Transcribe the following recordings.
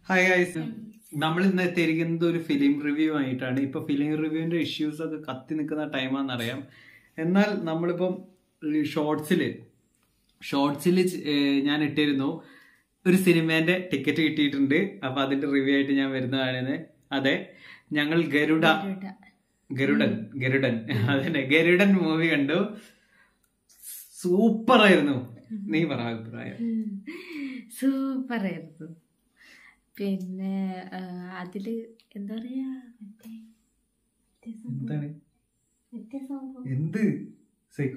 Hi guys, നമ്മൾ ഇന്ന് തിരികുന്നത് ഒരു ഫിലിം റിവ്യൂ ആയിട്ടാണ്. ഇപ്പൊ ഫിലിം റിവ്യൂവിന്റെ ഇഷ്യൂസ് ഒക്കെ കത്തി നിൽക്കുന്ന ടൈമാണെന്നറിയാം. എന്നാൽ നമ്മളിപ്പം ഷോർട്സിൽ ഞാൻ ഇട്ടിരുന്നു ഒരു സിനിമേന്റെ ടിക്കറ്റ് കിട്ടിയിട്ടുണ്ട്. അപ്പൊ അതിന്റെ റിവ്യൂ ആയിട്ട് ഞാൻ വരുന്നതാണ്. അതെ, ഞങ്ങൾ ഗരുഡൻ അതന്നെ ഗരുഡൻ മൂവി കണ്ടു. സൂപ്പർ ആയിരുന്നു. നീ പറ അഭിപ്രായം. സൂപ്പർ ആയിരുന്നു. പിന്നെ അതില് എന്താ പറയാ എന്ത് സൈക്കോ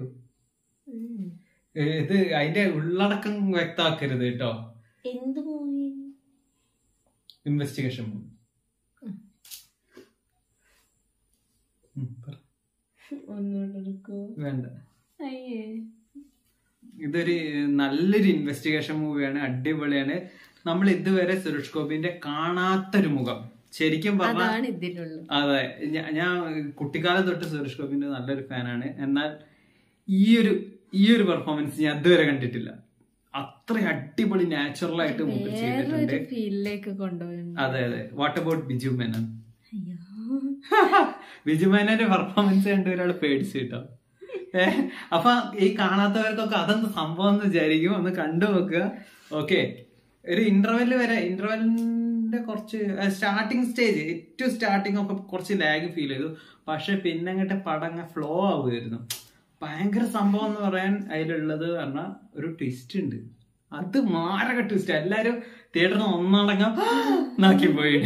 ഇത് അതിന്റെ ഉള്ളടക്കം വ്യക്തമാക്കരുത് കേട്ടോ. എന്ത് മൂവി? Investigation movie. വേണ്ട, ഇതൊരു നല്ലൊരു ഇൻവെസ്റ്റിഗേഷൻ മൂവിയാണ്. അടിപൊളിയാണ്. നമ്മൾ ഇതുവരെ സുരേഷ് ഗോപിന്റെ കാണാത്തൊരു മുഖം. ശരിക്കും പറഞ്ഞാൽ അതെ, ഞാൻ കുട്ടിക്കാലം തൊട്ട് സുരേഷ് ഗോപിന്റെ നല്ലൊരു ഫാനാണ്. എന്നാൽ ഈ ഒരു പെർഫോമൻസ് ഞാൻ അതുവരെ കണ്ടിട്ടില്ല. അത്ര അടിപൊളി നാച്ചുറൽ ആയിട്ട് ചെയ്തിട്ടുണ്ട്. അതെ അതെ. What about Biju Menon? ബിജു മേനന്റെ പെർഫോമൻസ് കണ്ട് ഒരാൾ പേടിച്ചു കേട്ടോ. അപ്പൊ ഈ കാണാത്തവർക്കൊക്കെ അതെന്ത് സംഭവം എന്ന് വിചാരിക്കും. ഒന്ന് കണ്ടു നോക്കുക. ഓക്കെ, ഒരു ഇന്റർവെല്ലിന്റെ കുറച്ച് സ്റ്റാർട്ടിങ് സ്റ്റേജ്, ഏറ്റവും സ്റ്റാർട്ടിങ് ഒക്കെ കുറച്ച് ലാഗ് ഫീൽ ചെയ്തു. പക്ഷെ പിന്നെ അങ്ങോട്ട് പടം ഫ്ലോ ആവുമായിരുന്നു. ഭയങ്കര സംഭവം എന്ന് പറയാൻ അതിലുള്ളത് പറഞ്ഞാൽ ഒരു ട്വിസ്റ്റ് ഉണ്ട്. അത് മാരക ട്വിസ്റ്റ്. എല്ലാരും തിയേറ്ററിൽ ഒന്നടങ്കം നാക്കി പോയി.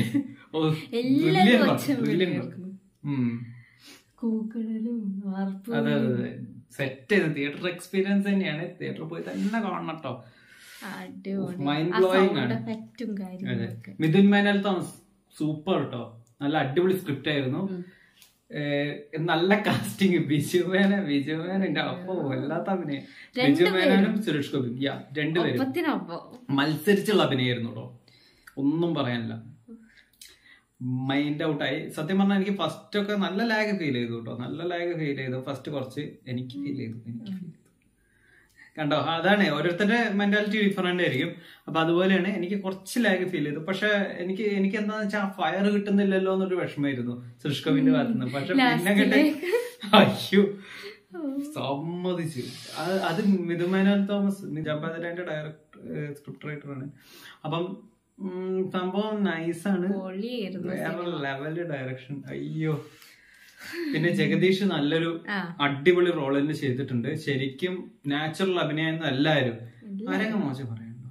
അതെ അതെ, സെറ്റ് ചെയ്ത് തിയേറ്റർ എക്സ്പീരിയൻസ് തന്നെയാണ്. തിയേറ്ററിൽ പോയി തന്നെ കാണണം കേട്ടോ. മൈൻഡ് ബ്ലോയിങ് ആണ്. അതെ, മിഥുൻ മാനുവൽ തോമസ് സൂപ്പർ കേട്ടോ. നല്ല അടിപൊളി സ്ക്രിപ്റ്റ് ആയിരുന്നു. നല്ല കാസ്റ്റിംഗ്. ബിജുമേനന്റെ അപ്പൊ വല്ലാത്ത അഭിനയം. ബിജുമേനും സുരേഷ് ഗോപി രണ്ടുപേരും മത്സരിച്ചുള്ള അഭിനയായിരുന്നു കേട്ടോ. ഒന്നും പറയാനില്ല. മൈൻഡ് ഔട്ടായി. സത്യം പറഞ്ഞാൽ എനിക്ക് ഫസ്റ്റ് ഒക്കെ നല്ല ലാഗ് ഫീൽ ചെയ്തു കേട്ടോ. നല്ല ലാഗ് ഫീൽ ചെയ്തു ഫസ്റ്റ്. കുറച്ച് എനിക്ക് ഫീൽ ചെയ്തു കണ്ടോ. അതാണ്, ഓരോരുത്തരുടെ മെന്റാലിറ്റി ഡിഫറെന്റ് ആയിരിക്കും. അപ്പൊ അതുപോലെയാണ് എനിക്ക് കുറച്ച് ലാഗ് ഫീൽ ചെയ്തു. പക്ഷെ എനിക്ക് എന്താന്ന് വെച്ചാൽ ഫയർ കിട്ടുന്നില്ലല്ലോ എന്നൊരു വിഷമമായിരുന്നു സുരേഷ് ഗോപിന്റെ ഭാഗത്ത് നിന്ന്. പക്ഷെ പിന്നെ കേട്ട് അയ്യോ സമ്മതിച്ചു. അത് മിഥുൻ മാനുവൽ തോമസ് ജബാദന്റെ സ്ക്രിപ്റ്റ് റൈറ്ററാണ്. അപ്പം സംഭവം നൈസാണ്. വേറെ ലെവല് ഡയറക്ഷൻ. അയ്യോ, പിന്നെ ജഗദീഷ് നല്ലൊരു അടിപൊളി റോൾ തന്നെ ചെയ്തിട്ടുണ്ട്. ശരിക്കും നാച്ചുറൽ അഭിനയം എല്ലാവരും. ആരെയൊക്കെ മോശം പറയണ്ടോ?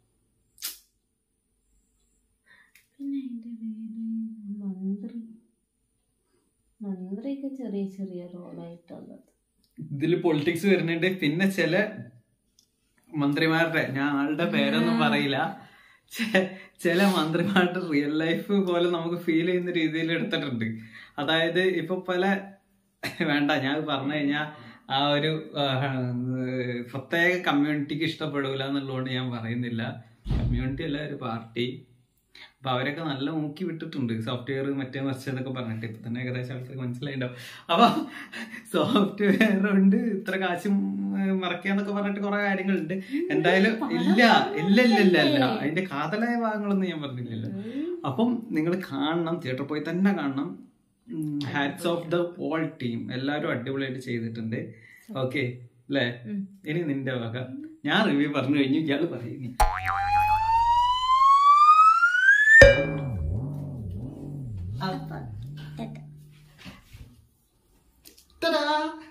ഇതില് പൊളിറ്റിക്സ് വരുന്നുണ്ട്. പിന്നെ ചില മന്ത്രിമാരുടെ, ഞാൻ ആളുടെ പേരൊന്നും പറയില്ല, ചില മന്ത്രിമാരുടെ റിയൽ ലൈഫ് പോലെ നമുക്ക് ഫീൽ ചെയ്യുന്ന രീതിയിൽ എടുത്തിട്ടുണ്ട്. അതായത് ഇപ്പൊ വേണ്ട, ഞാൻ പറഞ്ഞു കഴിഞ്ഞാൽ ആ ഒരു പ്രത്യേക കമ്മ്യൂണിറ്റിക്ക് ഇഷ്ടപ്പെടൂല എന്നുള്ളതുകൊണ്ട് ഞാൻ പറയുന്നില്ല. കമ്മ്യൂണിറ്റി അല്ല, ഒരു പാർട്ടി. അപ്പൊ അവരൊക്കെ നല്ല നോക്കി വിട്ടിട്ടുണ്ട്. സോഫ്റ്റ്വെയർ മറ്റേ മറിച്ചതൊക്കെ പറഞ്ഞിട്ട് ഇപ്പൊ തന്നെ ഏകദേശം ആൾക്കാർക്ക് മനസ്സിലായിണ്ടാവും. അപ്പൊ സോഫ്റ്റ്വെയർ കൊണ്ട് ഇത്ര കാശും മറക്കാന്നൊക്കെ പറഞ്ഞിട്ട് കുറെ കാര്യങ്ങളുണ്ട്. എന്തായാലും ഇല്ല അതിന്റെ കാതലായ ഭാഗങ്ങളൊന്നും ഞാൻ പറഞ്ഞില്ലല്ലോ. അപ്പം നിങ്ങൾ കാണണം, തിയേറ്ററിൽ പോയി തന്നെ കാണണം. Hats off the whole team. എല്ലാവരും അടിപൊളിയായിട്ട് ചെയ്തിട്ടുണ്ട്. ഓക്കെ അല്ലേ? ഇനി നിന്റെ വക. ഞാൻ റിവ്യൂ പറഞ്ഞു കഴിഞ്ഞു, ഇയാള് പറയുന്നു. Ta-da!